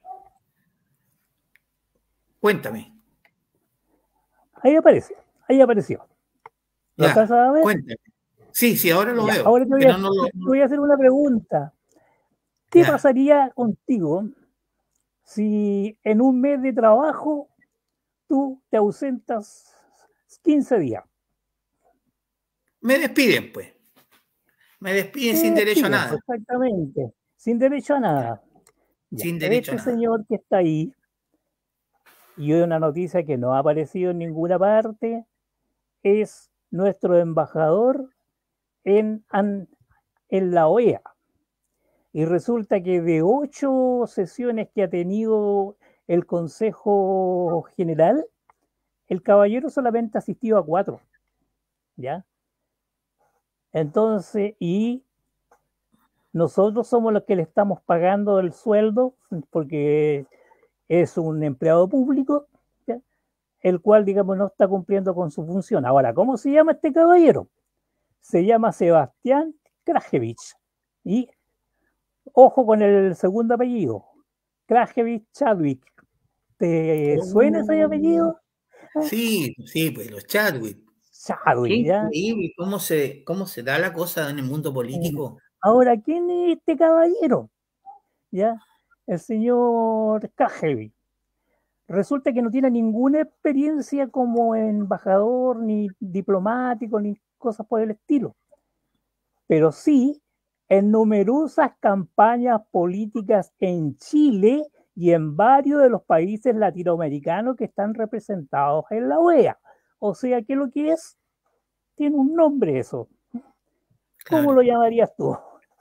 Cuéntame. Ahí aparece, ahí apareció. ¿Lo Ya, alcanzas a ver? cuéntame. Sí, sí, ahora lo Ya, veo. ahora te voy, a, pero no lo, te voy a hacer una pregunta. ¿Qué ya. pasaría contigo si en un mes de trabajo tú te ausentas quince días? Me despiden, pues. Me despiden Te sin derecho a despiden, nada. exactamente, sin derecho a nada. Ya, Sin derecho a este nada. señor que está ahí, y hoy una noticia que no ha aparecido en ninguna parte, es nuestro embajador en, en la O E A. Y resulta que de ocho sesiones que ha tenido el Consejo General, el caballero solamente asistió a cuatro. ¿Ya? Entonces, y nosotros somos los que le estamos pagando el sueldo, porque es un empleado público, ¿ya? El cual, digamos, no está cumpliendo con su función. Ahora, ¿cómo se llama este caballero? Se llama Sebastián Krajewicz. Y ojo con el segundo apellido, Krajewicz Chadwick. ¿Te Oh, suena ese apellido? sí, sí, pues los Chadwick. Qué Chadwick, ¿ya? increíble cómo se, cómo se da la cosa en el mundo político. Ahora, ¿quién es este caballero? ¿Ya? El señor Krajewicz. Resulta que no tiene ninguna experiencia como embajador, ni diplomático, ni cosas por el estilo. Pero sí en numerosas campañas políticas en Chile y en varios de los países latinoamericanos que están representados en la O E A. O sea que lo que es, tiene un nombre eso. ¿Cómo Claro. lo llamarías tú?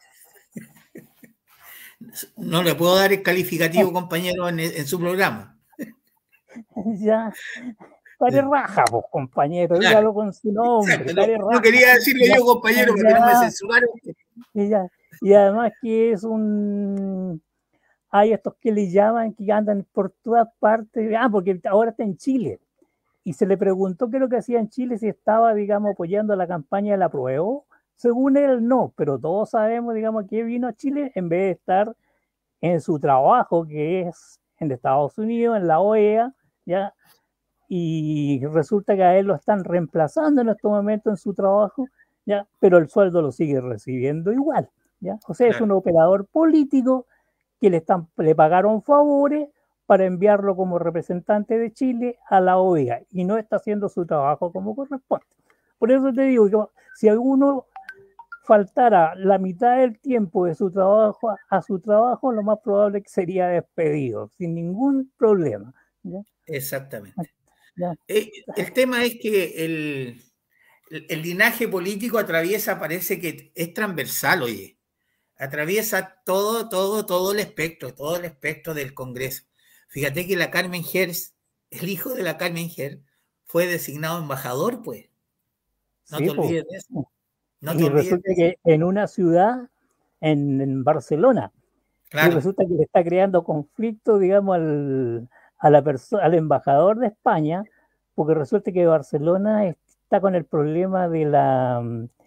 No le puedo dar el calificativo, compañero, en, en su programa. Ya, care raja, pues, compañero, Claro, dígalo con su nombre, exacto. No, care no raja. quería decirlo Ya, yo, compañero, para que no me ya, censuraran. ya. Y además que es un... Hay estos que le llaman, que andan por todas partes. Ah, porque ahora está en Chile. Y se le preguntó qué es lo que hacía en Chile, si estaba, digamos, apoyando la campaña del apruebo. Según él, no, pero todos sabemos, digamos, que vino a Chile en vez de estar en su trabajo, que es en Estados Unidos, en la O E A, ¿ya? Y resulta que a él lo están reemplazando en estos momentos en su trabajo, ¿ya? Pero el sueldo lo sigue recibiendo igual, ¿ya? O sea, es un Claro. operador político que le, están, le pagaron favores para enviarlo como representante de Chile a la O E A y no está haciendo su trabajo como corresponde. Por eso te digo que si alguno faltara la mitad del tiempo de su trabajo a, a su trabajo, lo más probable es que sería despedido, sin ningún problema. ¿Ya? Exactamente. ¿Ya? Eh, el tema es que el, el, el linaje político atraviesa, parece que es transversal, oye. Atraviesa todo, todo, todo el espectro, todo el espectro del Congreso. Fíjate que la Carmen Gers, el hijo de la Carmen Gers, fue designado embajador, pues. No Sí, te pues. olvides de eso. No te Y olvides resulta de eso. que en una ciudad, en, en Barcelona, y Claro, resulta que le está creando conflicto, digamos, al, a la al embajador de España, porque resulta que Barcelona está con el problema de, la,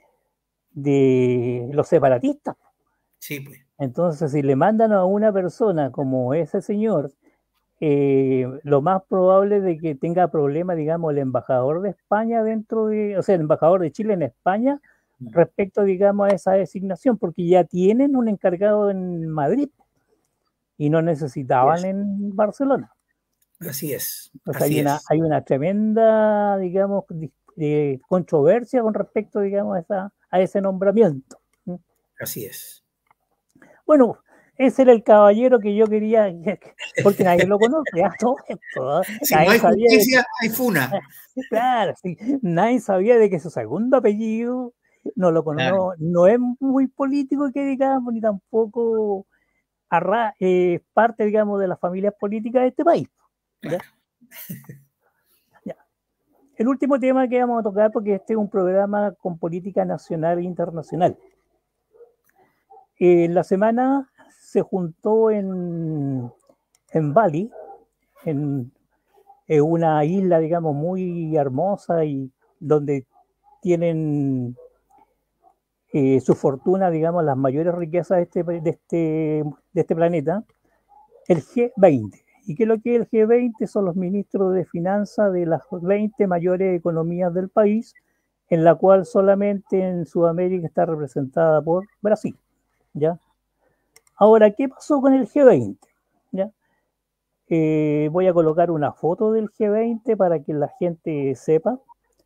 de los separatistas. sí, pues. Entonces, si le mandan a una persona como ese señor, eh, lo más probable es de que tenga problemas, digamos, el embajador de España dentro de, o sea, el embajador de Chile en España respecto, digamos, a esa designación, porque ya tienen un encargado en Madrid y no necesitaban Yes. en Barcelona. Así es. Pues Así hay una, es. hay una tremenda, digamos, de controversia con respecto, digamos, a, esa, a ese nombramiento. Así es. Bueno, ese era el caballero que yo quería, porque nadie lo conoce, a todo esto. ¿eh? Si no hay justicia, de, hay funa. Claro, sí, nadie sabía de que su segundo apellido no lo conoce, claro. no, no es muy político que digamos, ni tampoco arra, eh, parte, digamos, de las familias políticas de este país. ¿ya? Claro. Ya. El último tema que vamos a tocar, porque este es un programa con política nacional e internacional. Eh, la semana se juntó en, en Bali, en, en una isla, digamos, muy hermosa y donde tienen eh, su fortuna, digamos, las mayores riquezas de este, de este, de este planeta, el G veinte. ¿Y qué es lo que es el G veinte? Son los ministros de finanzas de las veinte mayores economías del país, en la cual solamente en Sudamérica está representada por Brasil. ¿Ya? Ahora, ¿qué pasó con el G veinte? ¿Ya? Eh, voy a colocar una foto del G veinte para que la gente sepa.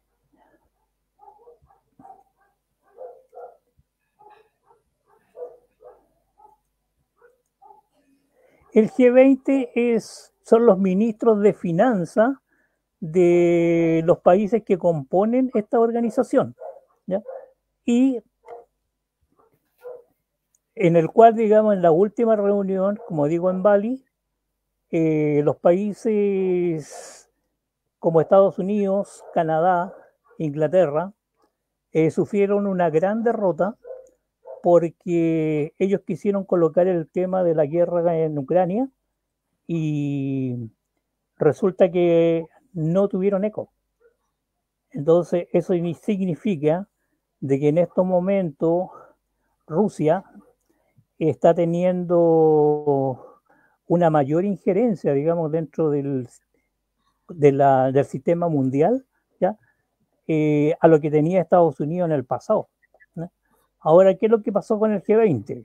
El G veinte es, son los ministros de finanzas de los países que componen esta organización. ¿Ya? Y en el cual, digamos, en la última reunión, como digo, en Bali, eh, los países como Estados Unidos, Canadá, Inglaterra, eh, sufrieron una gran derrota porque ellos quisieron colocar el tema de la guerra en Ucrania y resulta que no tuvieron eco. Entonces, eso significa de que en estos momentos Rusia está teniendo una mayor injerencia, digamos, dentro del, de la, del sistema mundial, ¿ya? Eh, a lo que tenía Estados Unidos en el pasado. ¿no? Ahora, ¿qué es lo que pasó con el G veinte?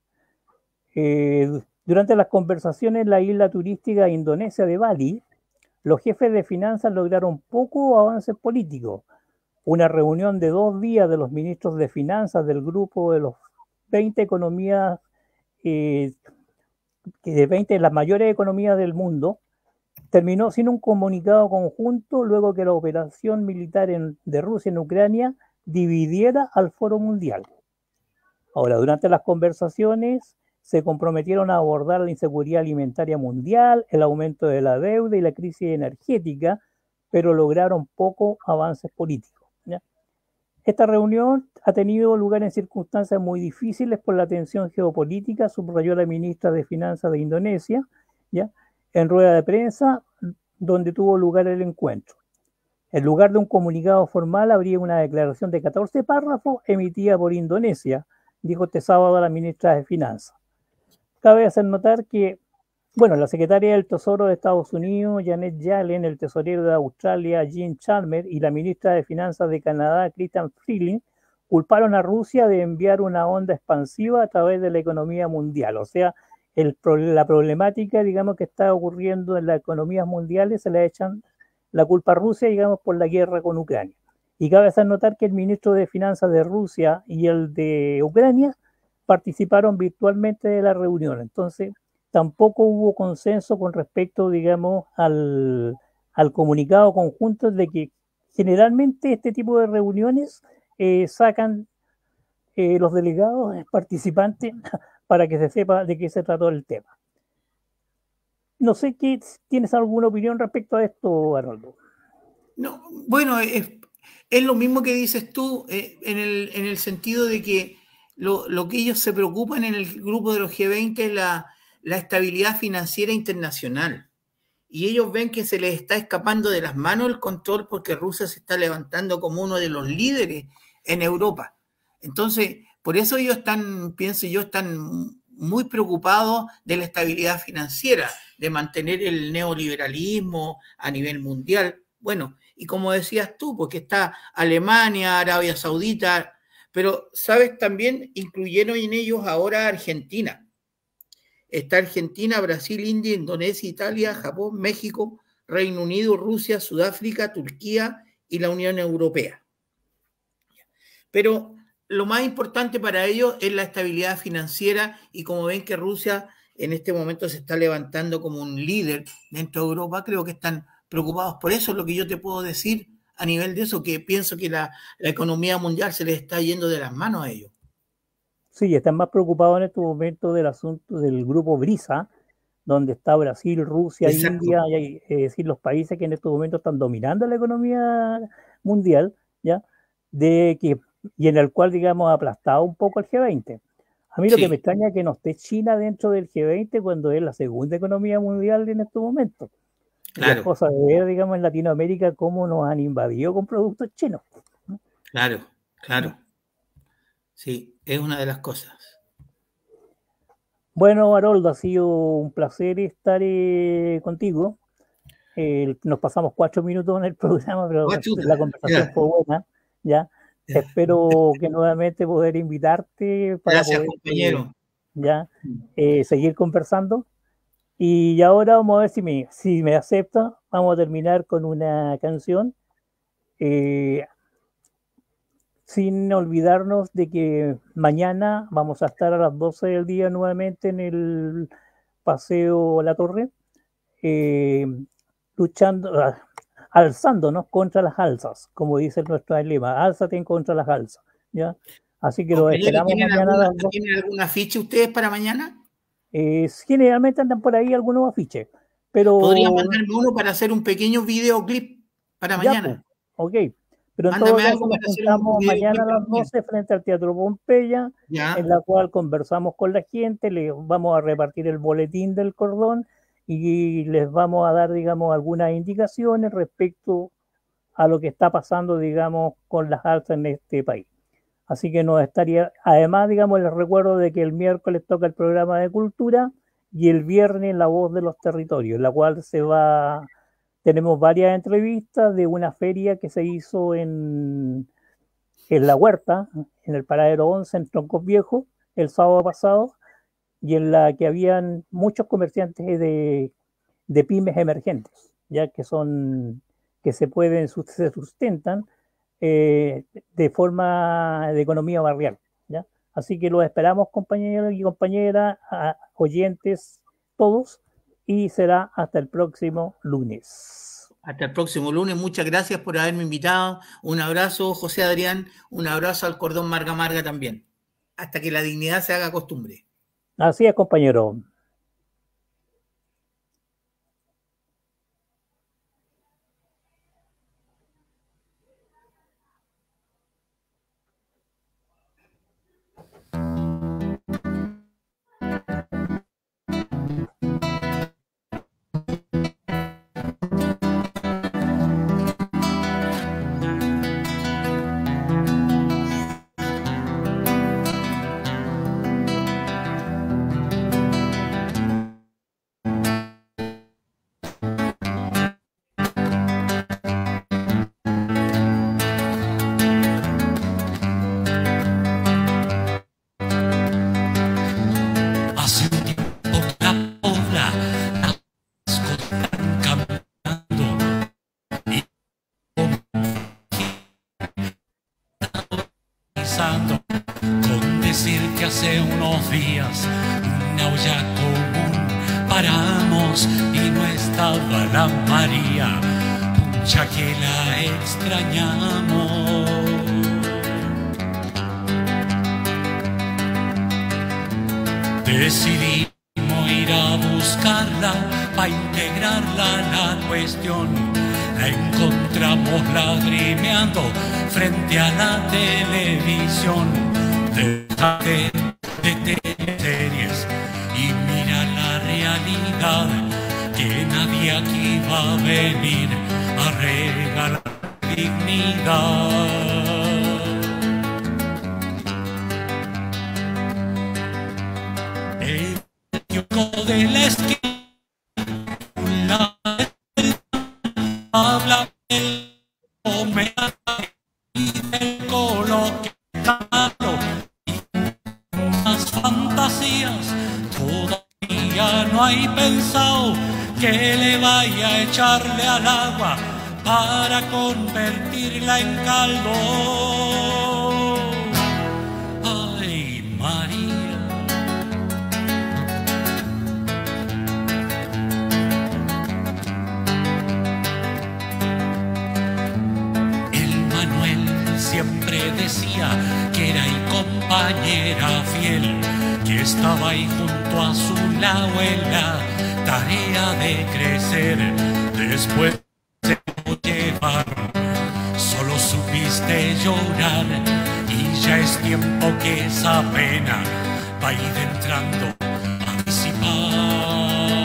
Eh, durante las conversaciones en la isla turística indonesia de Bali, los jefes de finanzas lograron pocos avances políticos. Una reunión de dos días de los ministros de finanzas del grupo de los veinte economías, eh, de veinte de las mayores economías del mundo, terminó sin un comunicado conjunto luego que la operación militar en, de Rusia en Ucrania dividiera al Foro Mundial. Ahora, durante las conversaciones se comprometieron a abordar la inseguridad alimentaria mundial, el aumento de la deuda y la crisis energética, pero lograron pocos avances políticos. ¿ya? Esta reunión ha tenido lugar en circunstancias muy difíciles por la tensión geopolítica, subrayó la ministra de Finanzas de Indonesia, ¿ya? en rueda de prensa donde tuvo lugar el encuentro. En lugar de un comunicado formal, habría una declaración de catorce párrafos emitida por Indonesia, dijo este sábado la ministra de Finanzas. Cabe hacer notar que, bueno, la secretaria del Tesoro de Estados Unidos, Janet Yellen, el tesorero de Australia, Jim Chalmers, y la ministra de Finanzas de Canadá, Chrystia Freeland, culparon a Rusia de enviar una onda expansiva a través de la economía mundial. O sea, el, la problemática, digamos, que está ocurriendo en las economías mundiales se le echan la culpa a Rusia, digamos, por la guerra con Ucrania. Y cabe hacer notar que el ministro de Finanzas de Rusia y el de Ucrania participaron virtualmente de la reunión. Entonces, tampoco hubo consenso con respecto, digamos, al, al comunicado conjunto de que generalmente este tipo de reuniones eh, sacan eh, los delegados participantes para que se sepa de qué se trató el tema. No sé, ¿qué, ¿tienes alguna opinión respecto a esto, Arnoldo? No, bueno, es, es lo mismo que dices tú, eh, en, el, en el sentido de que lo, lo que ellos se preocupan en el grupo de los G veinte es la, la estabilidad financiera internacional. Y ellos ven que se les está escapando de las manos el control porque Rusia se está levantando como uno de los líderes en Europa. Entonces, por eso ellos están, pienso yo, están muy preocupados de la estabilidad financiera, de mantener el neoliberalismo a nivel mundial. Bueno, y como decías tú, porque está Alemania, Arabia Saudita, pero, ¿sabes? También incluyeron en ellos ahora a Argentina. Está Argentina, Brasil, India, Indonesia, Italia, Japón, México, Reino Unido, Rusia, Sudáfrica, Turquía y la Unión Europea. Pero lo más importante para ellos es la estabilidad financiera, y como ven que Rusia en este momento se está levantando como un líder dentro de Europa, creo que están preocupados por eso. Es lo que yo te puedo decir a nivel de eso, que pienso que la, la economía mundial se les está yendo de las manos a ellos. Sí, están más preocupados en este momento del asunto del grupo BRICS, donde está Brasil, Rusia, Exacto. India, y, es decir, los países que en estos momentos están dominando la economía mundial, ¿ya? De que, y en el cual, digamos, ha aplastado un poco el G veinte. A mí lo sí. que me extraña es que no esté China dentro del G veinte cuando es la segunda economía mundial en estos momentos. Claro. Es cosa de ver, digamos, en Latinoamérica cómo nos han invadido con productos chinos, ¿no? Claro, claro. Sí, es una de las cosas. Bueno, Haroldo, ha sido un placer estar eh, contigo. Eh, nos pasamos cuatro minutos en el programa, pero la conversación yeah. fue buena. ¿Ya? Yeah. Espero que nuevamente poder invitarte para Gracias, poder compañero. ¿ya? Eh, seguir conversando. Y ahora vamos a ver si me, si me acepta. Vamos a terminar con una canción. Eh, sin olvidarnos de que mañana vamos a estar a las doce del día nuevamente en el Paseo La Torre, eh, luchando, alzándonos contra las alzas, como dice nuestro lema, álzate en contra las alzas, ¿ya? Así que lo esperamos mañana. Alguna, ¿Tienen algún afiche ustedes para mañana? Eh, generalmente andan por ahí algunos afiches, pero... ¿Podrían mandarme uno para hacer un pequeño videoclip para mañana? Ya, pues, ok. Pero en todo caso nos juntamos mañana a las doce frente al Teatro Pompeya, ya. En la cual conversamos con la gente, les vamos a repartir el boletín del cordón y les vamos a dar, digamos, algunas indicaciones respecto a lo que está pasando, digamos, con las alzas en este país. Así que nos estaría, además, digamos, les recuerdo de que el miércoles toca el programa de cultura y el viernes La Voz de los Territorios, en la cual se va... Tenemos varias entrevistas de una feria que se hizo en, en La Huerta, en el Paradero once, en Troncos Viejos, el sábado pasado, y en la que habían muchos comerciantes de, de pymes emergentes, ya que son, que se pueden, se sustentan eh, de forma de economía barrial, ¿ya? Así que los esperamos, compañeros y compañeras, oyentes, todos, y será hasta el próximo lunes. Hasta el próximo lunes. Muchas gracias por haberme invitado. Un abrazo, José Adrián. Un abrazo al cordón Marga Marga también. Hasta que la dignidad se haga costumbre. Así es, compañero. Con decir que hace unos días una olla común paramos y no estaba la María, pucha que la extrañamos. Decidimos ir a buscarla para integrarla a la cuestión. La encontramos lagrimeando frente a la televisión. Déjate de teleseries y mira la realidad, que nadie aquí va a venir a regalar dignidad. El kiosco de la esquina habla del homenaje y del coloquio y unas fantasías. Todavía no hay pensado que le vaya a echarle al agua para convertirla en caldo. decía que era y compañera fiel, que estaba ahí junto a su lado en la tarea de crecer. Después se lo llevaron, solo supiste llorar, y ya es tiempo que esa pena va a ir entrando a disipar.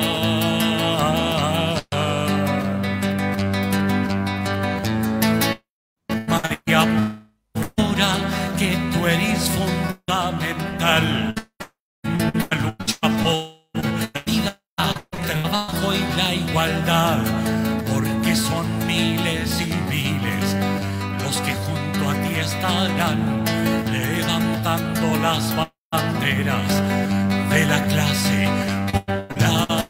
María, ahora que tú eres fundamental, una lucha por la vida, el trabajo y la igualdad, porque son miles y miles los que junto a ti estarán levantando las banderas de la clase popular.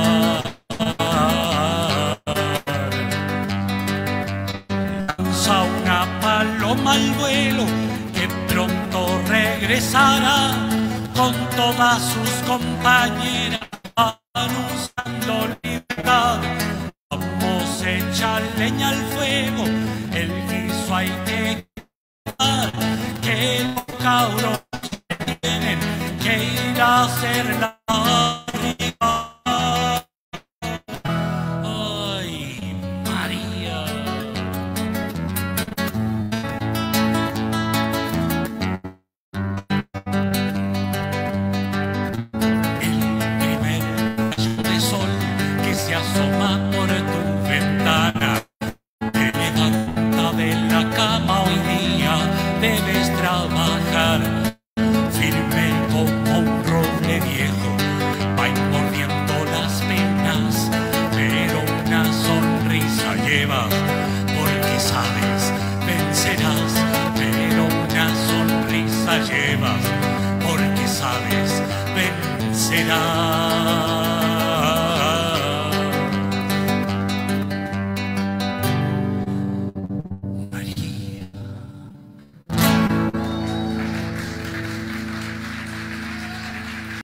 Lanza una paloma al vuelo que pronto regresará con todas sus compañeras anunciando libertad. Vamos a echar leña al fuego, el guiso hay que quemar, que el cabro